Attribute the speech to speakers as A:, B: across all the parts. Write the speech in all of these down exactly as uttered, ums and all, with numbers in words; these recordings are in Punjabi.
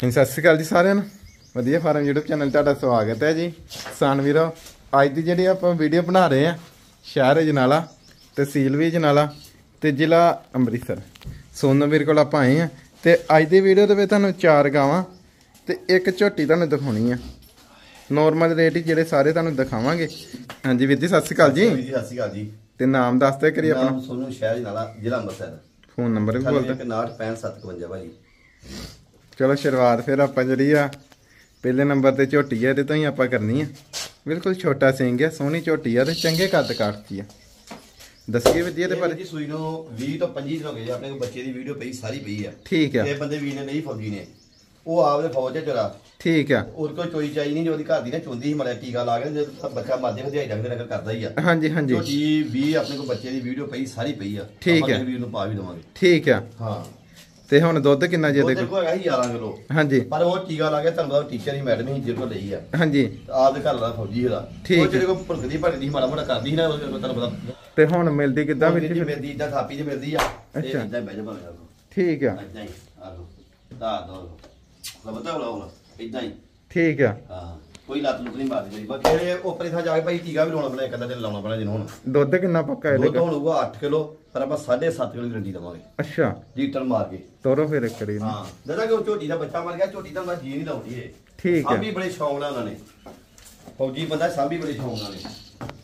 A: ਸਤਿ ਸ਼੍ਰੀ ਅਕਾਲ ਜੀ ਸਾਰਿਆਂ ਨੂੰ। ਵਧੀਆ ਫਾਰਮ YouTube ਚੈਨਲ ਤੁਹਾਡਾ ਸਵਾਗਤ ਹੈ ਜੀ। ਕਿਸਾਨ ਵੀਰੋ, ਅੱਜ ਦੀ ਜਿਹੜੀ ਆਪਾਂ ਵੀਡੀਓ ਬਣਾ ਰਹੇ ਆ ਸ਼ਹਿਰ ਅਜਨਾਲਾ, ਤਹਿਸੀਲ ਵੀ ਅਜਨਾਲਾ ਤੇ ਜ਼ਿਲ੍ਹਾ ਅੰਮ੍ਰਿਤਸਰ। ਸੋਨਮ ਵੀਰ ਕੋਲ ਆਪਾਂ ਆਏ ਆ ਤੇ ਅੱਜ ਦੀ ਵੀਡੀਓ ਦੇ ਵਿੱਚ ਤੁਹਾਨੂੰ ਚਾਰ ਗਾਵਾਂ ਤੇ ਇੱਕ ਝੋਟੀ ਤੁਹਾਨੂੰ ਦਿਖਾਉਣੀ ਆ। ਨੋਰਮਲ ਰੇਟ ਹੀ ਜਿਹੜੇ ਸਾਰੇ ਤੁਹਾਨੂੰ ਦਿਖਾਵਾਂਗੇ। ਹਾਂਜੀ ਵੀਰ ਜੀ, ਸਤਿ ਸ਼੍ਰੀ ਅਕਾਲ ਜੀ।
B: ਸਤਿ ਸ਼੍ਰੀ ਅਕਾਲ ਜੀ।
A: ਤੇ ਨਾਮ ਦੱਸ ਦਿਓ ਕਰੀ ਆਪਣਾ।
B: ਸੋਨੂ, ਸ਼ਹਿਰ ਅਜਨਾਲਾ, ਜ਼ਿਲ੍ਹਾ ਅੰਮ੍ਰਿਤਸਰ।
A: ਫੋਨ ਨੰਬਰ ਵੀ ਬੋਲ ਦਿਓ।
B: ਉਨਾਹਠ ਪੈਂਹਠ ਸੱਤ ਇਕਵੰਜਾ ਭਾਜੀ।
A: ਚਲੋ ਸ਼ੁਰੂਆਤ ਫਿਰ ਆਪਾਂ ਜਿਹੜੀ ਆ ਪਹਿਲੇ ਨੰਬਰ ਤੇ ਝੋਟੀ ਆ ਤੇ ਤੋਂ ਹੀ ਆਪਾਂ ਕਰਨੀ ਆ। ਬਿਲਕੁਲ ਛੋਟਾ ਸਿੰਘ ਆ, ਸੋਹਣੀ ਝੋਟੀ ਆ ਤੇ ਚੰਗੇ ਕੱਦ ਕਾਠੀ ਆ। ਦੱਸੀਏ ਵਧੀਆ ਤੇ ਪਰ
B: ਜੀ ਸੂਈ ਨੂੰ ਵੀਹ ਤੋਂ ਪੱਚੀ ਦਿਨ ਹੋ ਗਏ। ਆਪਣੇ ਕੋਲ ਬੱਚੇ ਦੀ ਵੀਡੀਓ ਪਈ ਸਾਰੀ ਪਈ ਆ।
A: ਠੀਕ ਆ।
B: ਇਹ ਬੰਦੇ ਵੀਰ ਨੇ ਨਹੀਂ ਫੌਜੀ ਨੇ, ਉਹ ਆਪਦੇ ਫੌਜ ਚ ਚਲਾ।
A: ਠੀਕ ਆ।
B: ਉਹਦੇ ਕੋਲ ਚੋਈ ਚਾਈ ਨਹੀਂ, ਜੋ ਉਹਦੀ ਘਰ ਦੀ ਨਾ ਚੁੰਦੀ ਸੀ, ਮੜਿਆ ਟੀਕਾ ਲਾ ਕੇ ਜਦੋਂ ਬੱਚਾ ਮਰਦੇ ਵਧਾਈ ਡੰਗ ਦੇ ਨਕਲ ਕਰਦਾ ਹੀ ਆ।
A: ਹਾਂਜੀ ਹਾਂਜੀ।
B: ਝੋਟੀ ਵੀਹ ਆਪਣੇ ਕੋਲ ਬੱਚੇ ਦੀ ਵੀਡੀਓ ਪਈ ਸਾਰੀ ਪਈ ਆ।
A: ਠੀਕ ਆ।
B: ਵੀਰ ਨੂੰ ਪਾ ਵੀ ਦਵਾਂਗੇ।
A: ਠੀਕ ਆ।
B: ਹਾਂ।
A: ਤੇ ਹੁਣ ਦੁੱਧ ਕਿੰਨਾ ਜੇ ਦੇ
B: ਕੋਲ? ਉਹਦੇ ਹੈਗਾ ਸੀ ਗਿਆਰਾਂ ਕਿਲੋ।
A: ਹਾਂਜੀ।
B: ਪਰ ਉਹ ਟੀਕਾ ਲਾ ਕੇ ਤੁਹਾਨੂੰ ਦਾ ਟੀਚਰ ਹੀ ਮੈਡਮ ਹੀ ਜਿਹਦੇ ਕੋਲ ਲਈ ਆ।
A: ਹਾਂਜੀ।
B: ਆਪਦੇ ਘਰ ਦਾ ਫੌਜੀ ਇਹਦਾ। ਉਹ ਜਿਹੜੇ ਕੋ ਭੁਰਕਦੀ ਭੜਕਦੀ ਮਾੜਾ ਮੋਟਾ ਕਰਦੀ ਸੀ ਨਾ, ਉਹ ਤੁਹਾਨੂੰ ਪਤਾ।
A: ਤੇ ਹੁਣ ਮਿਲਦੀ ਕਿੱਦਾਂ ਵਿੱਚ?
B: ਮਿਲਦੀ ਇਦਾਂ ਥਾਪੀ ਚ ਮਿਲਦੀ ਆ।
A: ਅੱਛਾ।
B: ਇਦਾਂ ਬਹਿ ਜਾ ਭਾਵੇਂ।
A: ਠੀਕ ਆ।
B: ਇਦਾਂ ਹੀ ਆ ਲੋ ਦਾ ਦੋ ਲਵਤਾ ਬਲਾਉਣਾ ਇਦਾਂ ਹੀ।
A: ਠੀਕ ਆ।
B: ਹਾਂ, ਕੋਈ ਲੱਤ ਲੁੱਟ ਨਹੀਂ ਮਾਰਦੀ ਮੇਰੀ। ਬਾਕੀ ਇਹ ਉੱਪਰੇ ਥਾਂ ਜਾ ਕੇ ਭਾਈ ਟੀਕਾ ਵੀ ਲਾਉਣਾ ਪੈਣਾ, ਇੱਕ ਅੱਧਾ ਦਿਨ ਲਾਉਣਾ ਪੈਣਾ ਜਿਹਨੂੰ। ਹੁਣ
A: ਦੁੱਧ ਕਿੰਨਾ ਪੱਕਾ ਇਹਦੇ?
B: ਦੁੱਧ ਹੁਣ ਹੋਊਗਾ ਅੱਠ ਕਿਲੋ, ਪਰ ਆਪਾਂ ਸਾਢੇ ਸੱਤ ਕਿਲੋ ਗਰੰਟੀ ਦਵਾਂਗੇ।
A: ਅੱਛਾ।
B: ਲੀਟਰ ਮਾਰ ਕੇ
A: ਤੋਰੋ ਫਿਰ ਇੱਕ ਕਰੀ।
B: ਹਾਂ, ਜਦੋਂ ਕਿ ਉਹ ਝੋਟੀ ਦਾ ਬੱਚਾ ਮਰ ਗਿਆ, ਝੋਟੀ ਦਾ ਮੈਂ ਜੀ ਨਹੀਂ ਲਾਉਂਦੀ ਇਹ।
A: ਠੀਕ ਆ।
B: ਸਾਂਭੀ ਬੜੇ ਸ਼ੌਂਕ ਨਾਲ ਉਹਨਾਂ ਨੇ, ਫੌਜੀ ਬੰਦਾ ਸਾਂਭੀ ਬੜੇ ਸ਼ੌਂਕ ਨਾਲ ਨੇ।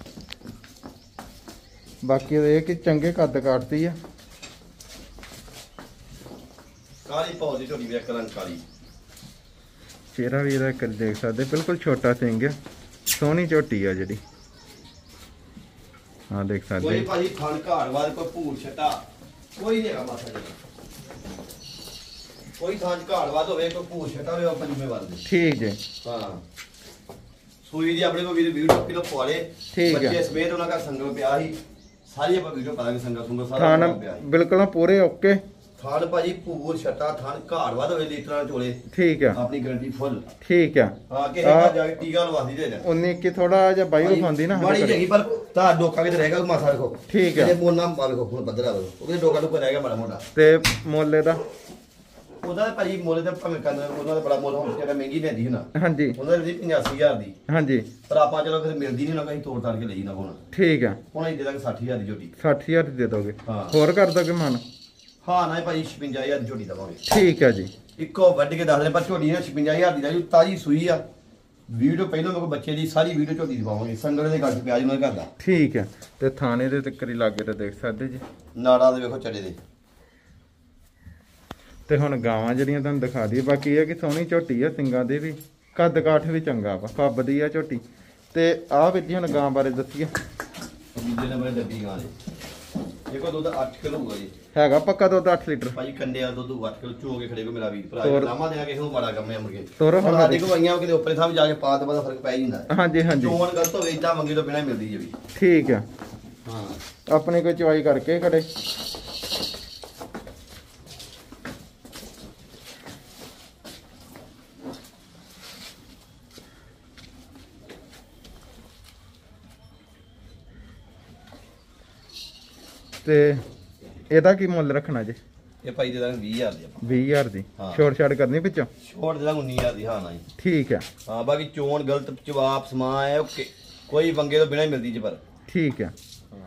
A: ਬਾਕੀ ਇਹ ਕਿ ਚੰਗੇ ਕੱਦ ਕਾਟਦੀ ਆ।
B: ਕਾਲੀ ਪੌਦੀ ਝੋਟੀ ਵੀ ਇੱਕ ਰੰਗ ਕਾਲੀ।
A: ਚਿਹਰਾ ਵੀ ਇਹਦਾ ਕਰ ਦੇਖ ਸਕਦੇ, ਬਿਲਕੁਲ ਛੋਟਾ ਸਿੰਘ ਆ, ਸੋਹਣੀ ਝੋਟੀ ਆ ਜਿਹੜੀ। ਹਾਂ ਦੇਖ ਸਕਦੇ।
B: ਕੋਈ ਭਾਜੀ ਥਣ ਘਾੜਵਾਦ, ਕੋਈ ਭੂਰ ਛਟਾ ਕੋਈ ਨਹੀਂ ਹੈਗਾ ਮਾਸਾ ਜੀ। ਕੋਈ ਥਾਂ ਘਾੜਵਾਦ ਹੋਵੇ, ਕੋਈ ਭੂਰ ਛਟਾ ਹੋਵੇ, ਆਪਾਂ ਜ਼ਿੰਮੇਵਾਰ ਦੇ।
A: ਠੀਕ ਜੀ।
B: ਹਾਂ। ਸੂਈ ਦੀ ਆਪਣੇ ਕੋਲ ਵੀਡੀਓ ਵੀਡੀਓ ਕਿਲੋ ਪਵਾਲੇ।
A: ਠੀਕ ਆ।
B: ਬੱਚੇ ਸਮੇਤ ਉਹਨਾਂ ਦਾ ਸੰਗਲ ਪਿਆ ਸੀ, ਸਾਰੀ ਆਪਾਂ ਵੀਡੀਓ ਪਾਵਾਂਗੇ। ਸੰਗਲ ਸੁੰਗਲ ਸਾਰਾ
A: ਥਾਨ
B: ਪਿਆ ਸੀ।
A: ਬਿਲਕੁਲ ਪੂਰੇ ਓਕੇ।
B: ਥਾਨ ਭਾਜੀ ਭੂਰ ਛਟਾ, ਥਾਨ ਘਾੜਵਾਦ ਹੋਵੇ, ਲੀਟਰਾਂ ਚੋਲੇ।
A: ਠੀਕ ਆ।
B: ਆਪਣੀ ਗਾਰੰਟੀ ਫੁੱਲ।
A: ਠੀਕ ਆ।
B: ਹਾਂ, ਕਿਸੇ ਦਾ ਜਾ ਕੇ ਟੀਕਾ ਲਵਾ ਦੀ ਦੇ।
A: ਉਨੀ ਕਿ ਥੋੜਾ ਜਿਹਾ ਬਾਈ ਵਿਖਾਉਂਦੀ ਨਾ
B: ਮਾੜੀ ਜਿਹੀ ਪਰ ਤਾਂ ਡੋਕਾ ਕਿਤੇ ਰਹੇਗਾ ਮਾਸਾ ਦੇਖੋ।
A: ਠੀਕ ਆ।
B: ਇਹ ਮੋਨਾ ਮਾਲ ਕੋ ਹੁਣ ਬੱਦਰਾ ਵਾ, ਉਹਦੇ ਡੋਕਾ ਡੋਕਾ ਰਹਿ ਗਿਆ ਮਾੜਾ ਮੋਟਾ।
A: ਤੇ ਮੁੱਲ ਦਾ
B: ਉਹਦਾ ਭਾਜੀ ਮੁੱਲ ਤੇ ਭਾਵੇਂ ਕੰਨ ਉਹਨਾਂ ਦਾ ਬੜਾ ਮੁੱਲ ਹੁਣ ਜਿਹੜਾ ਮਹਿੰਗੀ ਲੈਂਦੀ ਸੀ ਨਾ।
A: ਹਾਂਜੀ।
B: ਉਹਨਾਂ ਦੀ ਪਚਾਸੀ ਹਜ਼ਾਰ ਦੀ।
A: ਹਾਂਜੀ।
B: ਪਰ ਆਪਾਂ ਚਲੋ ਫਿਰ ਮਿਲਦੀ ਨਹੀਂ ਨਾ, ਕਹੀਂ ਤੋੜ ਤਾੜ ਕੇ ਲਈ ਨਾ ਹੁਣ।
A: ਠੀਕ ਆ।
B: ਹੁਣ ਅਸੀਂ ਦੇ ਦਾਂਗੇ ਸੱਠ ਹਜ਼ਾਰ ਦੀ ਝੋਟੀ।
A: ਸੱਠ ਹਜ਼ਾਰ ਦੀ ਦੇ ਦੋਗੇ?
B: ਹਾਂ।
A: ਹੋਰ ਕਰ ਦੋਗੇ ਮਨ?
B: ਹਾਂ ਨਾ ਭਾਜੀ ਛਪੰਜਾ ਹਜ਼ਾਰ ਦੀ ਝੋਟੀ ਦਵਾਂਗੇ।
A: ਠੀਕ ਆ ਜੀ।
B: ਇੱਕੋ ਵੱਢ ਕੇ ਦੱਸ ਦੇ, ਪਰ ਝੋਟੀ ਨਾ ਛਪੰਜਾ ਹਜ਼ਾਰ ਦੀ ਦਾ ਤਾਜੀ ਸੂਈ ਆ। ਵੀਡੀਓ ਪਹਿਲਾਂ ਮੇਰੇ ਕੋਲ ਬੱਚੇ ਦੀ ਸਾਰੀ ਵੀਡੀਓ ਝੋਟੀ ਦੀ ਪਾਵਾਂਗੇ। ਸੰਗਲ ਦੇ ਘੱਟ ਪਿਆਜ ਉਹਨਾਂ ਦੇ ਘਰ ਦਾ।
A: ਠੀਕ ਆ। ਤੇ ਥਾਣੇ ਦੇ ਤੱਕਰੀ ਲਾਗੇ ਤੇ ਦੇਖ ਸਕਦੇ ਜੀ।
B: ਨਾੜਾ ਦੇ ਵੇਖੋ ਚੜੇ ਦੇ।
A: ਤੇ ਹੁਣ ਗਾਵਾਂ ਜਿਹੜੀਆਂ ਤੁਹਾਨੂੰ ਦਿਖਾ ਦਈਏ। ਬਾਕੀ ਇਹ ਕਿ ਸੋਹਣੀ ਝੋਟੀ ਆ, ਸਿੰਗਾਂ ਦੇ ਵੀ, ਕੱਦ ਕਾਠ ਵੀ ਚੰਗਾ ਵਾ, ਫੱਬਦੀ ਆ ਝੋਟੀ। ਤੇ ਆਹ ਵਿੱਚ ਹੁਣ ਗਾਂ ਬਾਰੇ ਦੱਸੀਏ।
B: ਦੂਜੇ ਨੰਬਰ ਡੱਬੀ ਗਾਂ ਦੇ ਦੇਖੋ, ਦੁੱਧ ਅੱਠ ਕਿਲੋ ਹੋਊਗਾ ਜੀ।
A: ਹੈਗਾ ਪੱਕਾ ਦੁੱਧ ਅੱਠ ਲੀਟਰ?
B: ਭਾਜੀ ਕੰਡੇ ਆ ਦੁੱਧ ਅੱਠ ਕਿਲੋ ਚੋ ਕੇ ਖੜੇ ਕੋ ਮੇਰਾ ਵੀਰ ਭਰਾ।
A: ਤੋਰ-
B: ਲਾਮਾ ਦੇਣਾ ਕਿਸੇ ਨੂੰ ਮਾੜਾ ਕੰਮ ਹੈ ਮੁਰਗੇ।
A: ਤੋਰੋ ਹੁਣ
B: ਸਾਡੇ ਕੋਲ ਆਈਆਂ ਕਿਤੇ ਉੱਪਰੇ ਥਾਂ ਜਾ ਕੇ ਪਾ ਤੇ ਪਤਾ ਫਰਕ ਪੈ ਜਾਂਦਾ ਹੈ।
A: ਹਾਂਜੀ ਹਾਂਜੀ।
B: ਚੋਣ ਗਲਤ ਹੋਵੇ ਇਦਾਂ ਮੰਗੀ ਤੋਂ ਬਿਨਾ ਮਿਲਦੀ ਜੇ ਵੀ।
A: ਠੀਕ ਆ।
B: ਹਾਂ।
A: ਆਪਣੀ ਕੋਈ ਚਵਾਈ ਕਰਕੇ ਖੜੇ। ਤੇ ਇਹਦਾ ਕੀ ਮੁੱਲ ਰੱਖਣਾ ਜੇ?
B: ਇਹ ਭਾਈ ਦੇ ਦਾਂਗੇ ਵੀਹ ਹਜ਼ਾਰ ਦੀ ਆਪਾਂ।
A: ਵੀਹ ਹਜ਼ਾਰ ਦੀ
B: ਹਾਂ।
A: ਛੋੜ ਛਾੜ ਕਰਨੀ ਵਿੱਚੋਂ?
B: ਛੋੜ ਦੇ ਦਾਂਗੇ ਉੱਨੀ ਹਜ਼ਾਰ ਦੀ। ਹਾਂ ਨਾ ਜੀ।
A: ਠੀਕ ਆ।
B: ਹਾਂ, ਬਾਕੀ ਚੋਣ ਗਲਤ ਜਵਾਬ ਸਮਾਂ ਹੈ ਓਕੇ, ਕੋਈ ਵੰਗੇ ਤੋਂ ਬਿਨਾ ਹੀ ਮਿਲਦੀ ਜੇ ਪਰ।
A: ਠੀਕ ਆ।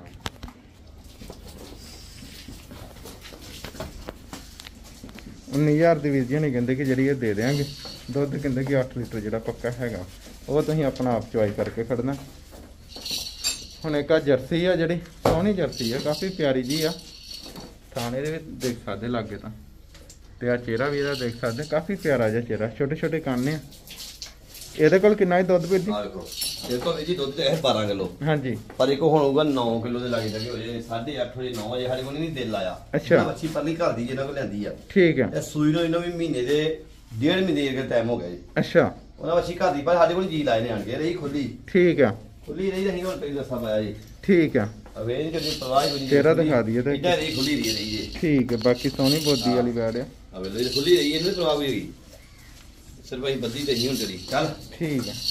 A: ਉੱਨੀ ਹਜ਼ਾਰ ਦੀ ਵੀਰ ਜੀ ਨਹੀਂ ਕਹਿੰਦੇ ਕਿ ਜਿਹੜੀ ਇਹ ਦੇ ਦੇਾਂਗੇ। ਦੁੱਧ ਕਹਿੰਦੇ ਕਿ ਅੱਠ ਲੀਟਰ ਜਿਹੜਾ ਪੱਕਾ ਹੈਗਾ, ਉਹ ਤੁਸੀਂ ਆਪਣਾ ਆਪ ਚੁਆਈ ਕਰਕੇ ਖੜਨਾ। ਹੁਣ ਇੱਕ ਆ ਜਰਸੀ ਆ ਜਿਹੜੀ, ਸੋਹਣੀ ਜਰਸੀ ਆ, ਕਾਫੀ ਪਿਆਰੀ ਜੀ ਆ। ਥਾਣੇ ਦੇ ਵਿੱਚ ਦੇਖ ਸਕਦੇ ਲਾਗੇ ਤਾਂ। ਤੇ ਆ ਚਿਹਰਾ ਵੀ ਇਹਦਾ ਦੇਖ ਸਕਦੇ, ਕਾਫੀ ਪਿਆਰਾ ਜਿਹਾ ਚਿਹਰਾ, ਛੋਟੇ ਛੋਟੇ ਕੰਨ ਆ। ਇਹਦੇ ਕੋਲ ਕਿੰਨਾ ਹੀ ਦੁੱਧ ਵੀਰ ਜੀ?
B: ਆ ਵੇਖੋ, ਇਹ ਤੋਂ ਵੀ ਜੀ ਦੁੱਧ ਹੈ ਬਾਰਾਂ ਕਿਲੋ।
A: ਹਾਂਜੀ।
B: ਪਰ ਇੱਕ ਹੁਣ ਹੋਊਗਾ ਨੌ ਕਿਲੋ ਦੇ ਲਾਗੇ ਜਾਗੇ ਹੋ ਜੇ। ਸਾਢੇ ਅੱਠ ਵਜੇ ਨੌ ਵਜੇ ਸਾਡੇ ਕੋਲ ਨਹੀਂ ਦਿਲ ਆਇਆ।
A: ਅੱਛਾ।
B: ਮੱਛੀ ਪਰਲੀ ਘਰ ਦੀ ਜਿਹਨਾਂ ਕੋਲ ਲੈਂਦੀ ਆ।
A: ਠੀਕ ਆ।
B: ਇਹ ਸੂਈ ਨੂੰ ਇਹਨਾਂ ਵੀ ਮਹੀਨੇ ਦੇ ਡੇਢ ਮਹੀਨੇ ਦੇ ਟਾਈਮ ਹੋ ਗਿਆ ਜੀ।
A: ਅੱਛਾ।
B: ਉਹਨਾਂ ਮੱਛੀ ਘਰ ਦੀ ਪਰ ਸਾਡੇ ਕੋਲ ਜੀ ਲਾਏ ਨੇ ਆਣ ਕੇ। ਰਹੀ ਖੁੱਲੀ।
A: ਠੀਕ ਆ।
B: ਖੁੱਲੀ ਰਹੀ ਨਹੀਂ ਹੁਣ ਤੇਰੀ ਦੱਸਾਂ ਪਾਇਆ ਜੀ।
A: ਠੀਕ ਆ।
B: ਅਵੇ ਨਹੀਂ ਕਦੀ ਪਰਵਾਹ ਹੀ ਨਹੀਂ।
A: ਚਿਹਰਾ ਦਿਖਾ ਦਈਏ ਤੇ।
B: ਇੱਦਾਂ ਰਹੀ ਖੁੱਲੀ ਰਹੀ ਰਹੀ ਜੀ।
A: ਠੀਕ ਹੈ। ਬਾਕੀ ਸੋਹਣੀ ਬੋਦੀ ਵਾਲੀ ਬੈੜ ਆ।
B: ਅਵੇ ਲਈ ਖੁੱਲੀ ਰਹੀ ਇਹਨੂੰ ਪਰਵਾਹ ਹੋਈ ਗਈ। ਸਿਰਫ ਅਸੀਂ ਬੱਦੀ ਤੇ ਨਹੀਂ ਹੁਣ ਚੜੀ। ਚੱਲ
A: ਠੀਕ ਆ।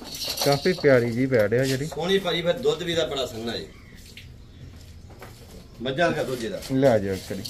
A: ਕਾਫੀ ਪਿਆਰੀ ਜੀ ਬੈੜ ਆ ਜਿਹੜੀ।
B: ਸੋਹਣੀ ਭਾਜੀ, ਫਿਰ ਦੁੱਧ ਵੀ ਦਾ ਬੜਾ ਸੰਘਣਾ ਜੀ। ਮੱਝਾਂ ਦਾ ਦੋਜੇ ਦਾ
A: ਲੈ ਜਾਓ ਕਰੀ।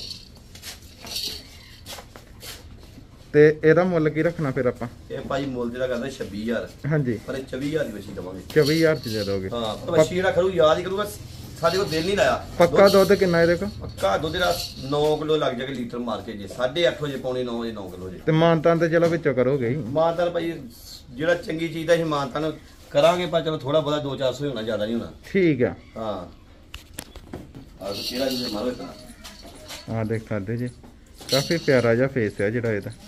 A: ਤੇ ਇਹਦਾ ਮੁੱਲ ਕੀ ਰੱਖਣਾ ਫਿਰ ਆਪਾਂ?
B: ਇਹ ਭਾਈ ਮੁੱਲ ਜਿਹੜਾ ਕਰਦਾ ਛੱਬੀ ਹਜ਼ਾਰ,
A: ਹਾਂਜੀ
B: ਪਰ ਇਹ ਚੌਵੀ ਹਜ਼ਾਰ ਦੀ ਵਛੀ ਦਵਾਂਗੇ।
A: ਚੌਵੀ ਹਜ਼ਾਰ ਚ ਦੇ ਦੋਗੇ?
B: ਹਾਂ ਵਛੀ ਜਿਹੜਾ ਖਰੂ ਯਾਦ ਹੀ ਕਰੂਗਾ, ਸਾਡੇ ਕੋਲ ਦਿਲ ਨਹੀਂ ਲਾਇਆ।
A: ਪੱਕਾ ਦੁੱਧ ਕਿੰਨਾ ਇਹਦੇ ਕੋਲ?
B: ਪੱਕਾ ਦੁੱਧ ਦਾ ਨੌ ਕਿਲੋ ਲੱਗ ਜਾਏਗਾ ਲੀਟਰ ਮਾਰ ਕੇ, ਜੇ ਸਾਢੇ ਅੱਠ ਵਜੇ ਪੌਣੇ ਨੌ ਵਜੇ ਨੌ ਕਿਲੋ ਜੇ।
A: ਤੇ ਮਾਨਤਾਨ ਤੇ ਚਲੋ ਵਿੱਚੋਂ ਕਰੋਗੇ ਹੀ?
B: ਮਾਨਤਾਨ ਭਾਈ ਜਿਹੜਾ ਚੰਗੀ ਚੀਜ਼ ਦਾ ਹੀ ਮਾਨਤਾਨ ਕਰਾਂਗੇ, ਪਰ ਚਲੋ ਥੋੜਾ ਬਹੁਤਾ ਦੋ ਚਾਰ ਸੌ ਹੋਣਾ, ਜ਼ਿਆਦਾ ਨਹੀਂ ਹੋਣਾ।
A: ਠੀਕ ਆ।
B: ਹਾਂ ਆਹ ਕਿਹੜਾ ਜੀ ਮਾਰੋ ਇਤਨਾ।
A: ਆ ਦੇਖ ਸਕਦੇ ਜੀ, ਕਾਫੀ ਪਿਆਰਾ ਜਿਹਾ ਫੇਸ ਹੈ ਜਿਹੜਾ ਇਹਦਾ।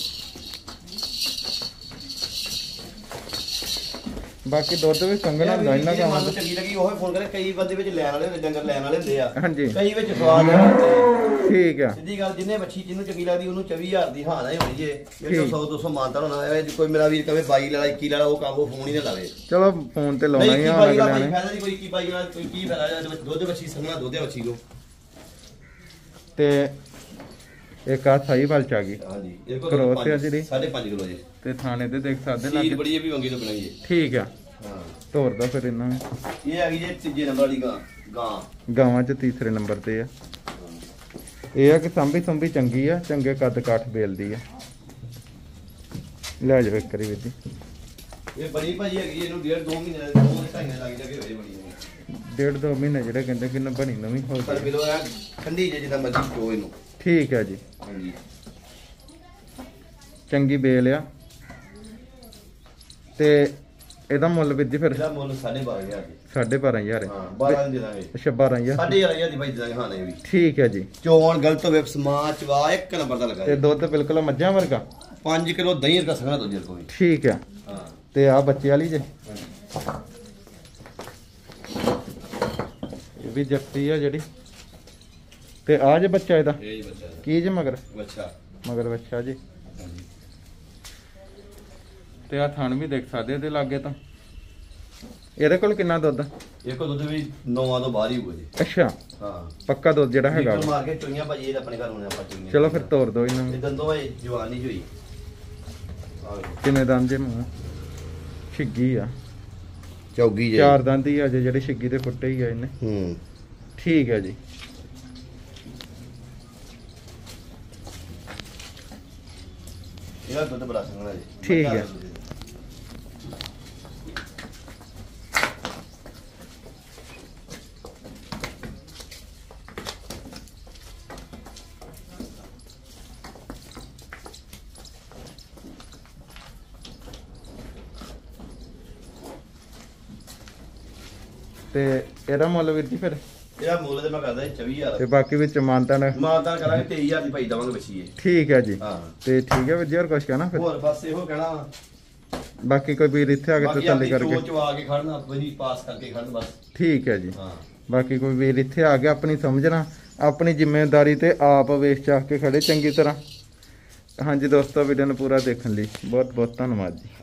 A: ਬਾਕੀ ਦੁੱਧ ਵੀ ਸੰਘਣਾ ਹੁੰਦਾ ਇਹਨਾਂ ਦਾ।
B: ਮੈਨੂੰ ਚੰਗੀ ਲੱਗੀ ਉਹ ਫੋਨ ਕਰੇ, ਕਈ ਬੰਦੇ ਵਿੱਚ ਲੈਣ ਵਾਲੇ ਹੁੰਦੇ, ਡੰਗਰ ਲੈਣ ਵਾਲੇ ਹੁੰਦੇ ਆ।
A: ਹਾਂਜੀ
B: ਕਈ ਵਿੱਚ ਸਵਾਦ ਹੁੰਦੇ।
A: ਠੀਕ ਆ।
B: ਸਿੱਧੀ ਗੱਲ, ਜਿੰਨੇ ਬੱਚੀ ਜਿਹਨੂੰ ਚੰਗੀ ਲੱਗਦੀ ਉਹਨੂੰ ਚੌਵੀ ਹਜ਼ਾਰ ਦੀ ਹਾਂ ਨਹੀਂ ਹੋਣੀ ਜੇ। ਇਹ ਸੌ ਦੋ ਸੌ ਮਾਨਤਾ ਹੋਣਾ ਹੈ। ਕੋਈ ਮੇਰਾ ਵੀਰ ਕਹੇ ਬਾਈ ਵਾਲਾ ਇੱਕੀ ਵਾਲਾ, ਉਹ ਕਾਬੂ ਫੋਨ ਹੀ ਨਾ ਲਾਵੇ।
A: ਚਲੋ ਫੋਨ ਤੇ ਲਾਉਣਾ ਹੀ ਆ
B: ਬਾਈ
A: ਅਗਲਿਆਂ ਨੇ।
B: ਫਾਇਦਾ ਨਹੀਂ ਕੋਈ, ਕੀ ਬਾਈ ਵਾਲਾ ਕੋਈ ਕੀ ਫਾਇਦਾ, ਦੁੱਧ ਬੱਚੀ ਸੰਘਣਾ ਦੁੱਧ ਹੈ ਬੱਚੀ ਕੋ।
A: ਤੇ ਇੱਕ ਆ ਸਾਈਵਾਲ ਚ ਆ ਗਈ।
B: ਹਾਂਜੀ ਇਹ ਕੋ
A: ਕਰੋਸ ਆ ਜਿਹੜੀ
B: ਸਾਢੇ ਪੰਜ ਕਿਲੋ ਜੇ।
A: ਤੇ ਥਾਣੇ ਤੇ ਦੇਖ ਸਕਦੇ
B: ਸੀਲ
A: ਲੱਗ।
B: ਬੜੀ ਇਹ ਵੀ ਵੰਗੀ ਤੋਂ ਬਣਾਈ ਹੈ।
A: ਠੀਕ ਆ।
B: ਹਾਂ
A: ਤੋਰ ਦੋ ਫਿਰ ਇਹਨਾਂ ਨੂੰ।
B: ਇਹ ਆ ਗਈ ਜੇ ਤੀਜੇ ਨੰਬਰ ਵਾਲੀ ਗਾਂ। ਗਾਂ
A: ਗਾਵਾਂ ਚ ਤੀਸਰੇ ਨੰਬਰ ਤੇ ਆ। ਇਹ ਆ ਕਿ ਸੰਭੀ ਸੰਭੀ ਚੰਗੀ ਆ, ਚੰਗੇ ਕੱਦ ਕਾਠ ਬੇਲਦੀ ਆ। ਲੈ ਜਾਓ ਇੱਕ ਵਾਰੀ ਵੀਰ ਜੀ।
B: ਇਹ ਬੜੀ ਭਾਜੀ ਹੈਗੀ, ਇਹਨੂੰ ਡੇਢ ਦੋ ਮਹੀਨੇ ਦੋ ਢਾਈ ਮਹੀਨੇ ਲੱਗ ਜਾਗੇ ਹੋਏ ਬੜੀ ਇਹਨੂੰ।
A: ਡੇਢ ਦੋ ਮਹੀਨੇ ਜਿਹੜੇ ਕਹਿੰਦੇ ਕਿ ਬਣੀ ਨਵੀਂ ਹੋ
B: ਪਰ
A: ਗਈ।
B: ਬਿਲੋ ਆ ਠੰਡੀ ਜੇ ਜਿੱਦਾਂ ਮਰਜ਼ੀ ਚੋ ਇਹਨੂੰ।
A: ਠੀਕ ਆ ਜੀ।
B: ਹਾਂਜੀ
A: ਚੰਗੀ ਬੇਲ ਆ। ਤੇ ਇਹਦਾ ਮੁੱਲ ਵੀਰ ਜੀ ਫਿਰ?
B: ਇਹਦਾ ਮੁੱਲ ਸਾਢੇ ਬਾਰਾਂ ਹਜ਼ਾਰ ਜੀ।
A: ਸਾਢੇ ਬਾਰਾਂ ਹਜ਼ਾਰ ਹੈ।
B: ਹਾਂ ਬਾਰਾਂ ਦੇ ਦਾਂਗੇ।
A: ਅੱਛਾ ਬਾਰਾਂ ਹਜ਼ਾਰ।
B: ਸਾਢੇ ਗਿਆਰਾਂ ਹਜ਼ਾਰ ਦੀ ਭਾਈ ਦੇ ਦਾਂਗੇ। ਹਾਂ ਨਹੀਂ ਵੀ
A: ਠੀਕ ਹੈ ਜੀ।
B: ਚੋਣ ਗਲਤ ਹੋਵੇ, ਸਮਾਜ ਚਵਾ ਇੱਕ ਨੰਬਰ ਦਾ ਲਗਾ।
A: ਤੇ ਦੁੱਧ ਬਿਲਕੁਲ ਮੱਝਾਂ ਵਰਗਾ?
B: ਪੰਜ ਕਿਲੋ ਦਹੀਂ ਰਕਾ ਸਕਣਾ ਦੋ ਜਰ ਕੋਈ।
A: ਠੀਕ ਹੈ।
B: ਹਾਂ
A: ਤੇ ਆ ਬੱਚੇ ਵਾਲੀ ਜੇ? ਇਹ ਵੀ ਜੱਫੀ ਆ ਜਿਹੜੀ। ਤੇ ਆ ਜੇ ਬੱਚਾ ਇਹਦਾ?
B: ਇਹ ਜੀ ਬੱਚਾ
A: ਕੀ ਜੇ ਮਗਰ?
B: ਬੱਚਾ
A: ਮਗਰ ਬੱਚਾ ਜੀ। ਤੇ ਆ ਥਣ ਵੀ ਦੇਖ ਸਕਦੇ ਇਹਦੇ ਲਾਗੇ ਤਾਂ। ਇਹਦੇ ਕੋਲ ਕਿੰਨਾ ਦੁੱਧ?
B: ਇਹ ਕੋ ਦੁੱਧ ਵੀ ਨੌਵਾਂ ਤੋਂ ਬਾਹਰ ਹੀ ਹੋਊਗਾ ਜੀ।
A: ਅੱਛਾ
B: ਹਾਂ
A: ਪੱਕਾ ਦੁੱਧ ਜਿਹੜਾ ਹੈਗਾ
B: ਲੀਟਰ
A: ਵਾ।
B: ਮਾਰ ਕੇ ਚੋਈਆਂ ਭਾਜੀ ਇਹ ਆਪਣੇ ਘਰ ਹੋਣੇ ਆਪਾਂ ਚੋਈਆਂ।
A: ਚਲੋ ਫਿਰ ਤੋਰ ਦੋ ਇਹਨਾਂ
B: ਇਹ
A: ਨੂੰ।
B: ਦੰਦੋਂ ਹੈ ਜਵਾਨ ਨਹੀਂ ਹੋਈ।
A: ਕਿੰਨੇ ਦੰਦ ਜੇ ਮੂੰਹ? ਛਿੱਗੀ ਆ।
B: ਚੌਗੀ ਜੇ।
A: ਚਾਰ ਦੰਦ ਹੀ ਆ ਜੇ, ਜਿਹੜੇ ਛਿੱਗੀ ਦੇ ਫੁੱਟੇ ਹੀ ਆ ਇਹਨੇ।
B: ਹੂੰ
A: ਠੀਕ ਹੈ ਜੀ।
B: ਇਹਦਾ ਦੁੱਧ ਬੜਾ ਸੰਘਣਾ ਜੀ।
A: ਠੀਕ ਹੈ। ਤੇ ਇਹਦਾ ਮੁੱਲ ਵੀਰ ਜੀ ਫਿਰ?
B: ਇਹਦਾ ਮੁੱਲ ਤੇ ਮੈਂ ਕਰਦਾ ਜੀ ਚੌਵੀ ਹਜ਼ਾਰ।
A: ਤੇ ਬਾਕੀ ਵਿੱਚ ਮਾਨਤਾ ਨੇ?
B: ਮਾਨਤਾ ਕਰਾਂਗੇ ਤੇਈ ਹਜ਼ਾਰ ਦੀ ਭਾਈ ਦਵਾਂਗੇ ਬੱਚੀ ਇਹ।
A: ਠੀਕ ਹੈ ਜੀ।
B: ਹਾਂ
A: ਤੇ ਠੀਕ ਹੈ ਵੀਰ ਜੀ, ਹੋਰ ਕੁਛ ਕਹਿਣਾ ਫਿਰ?
B: ਹੋਰ ਬਸ ਇਹੋ ਕਹਿਣਾ ਵਾ।
A: ਬਾਕੀ ਕੋਈ ਵੀਰ ਇੱਥੇ ਆ ਕੇ
B: ਬਾਕੀ
A: ਤਸੱਲੀ
B: ਆਪਣੀ
A: ਕਰਕੇ?
B: ਸੋਚ ਆ ਕੇ ਖੜਨਾ, ਵਜੀ ਪਾਸ ਕਰਕੇ ਖੜਨ ਬਸ।
A: ਠੀਕ ਹੈ ਜੀ।
B: ਹਾਂ
A: ਬਾਕੀ ਕੋਈ ਵੀਰ ਇੱਥੇ ਆ ਕੇ ਆਪਣੀ ਸਮਝਣਾ, ਆਪਣੀ ਜ਼ਿੰਮੇਵਾਰੀ ਤੇ ਆਪ ਵੇਚ ਚਾਹ ਕੇ ਖੜੇ ਚੰਗੀ ਤਰ੍ਹਾਂ। ਹਾਂਜੀ ਦੋਸਤੋ, ਵੀਡੀਓ ਨੂੰ ਪੂਰਾ ਦੇਖਣ ਲਈ ਬਹੁਤ ਬਹੁਤ ਧੰਨਵਾਦ ਜੀ।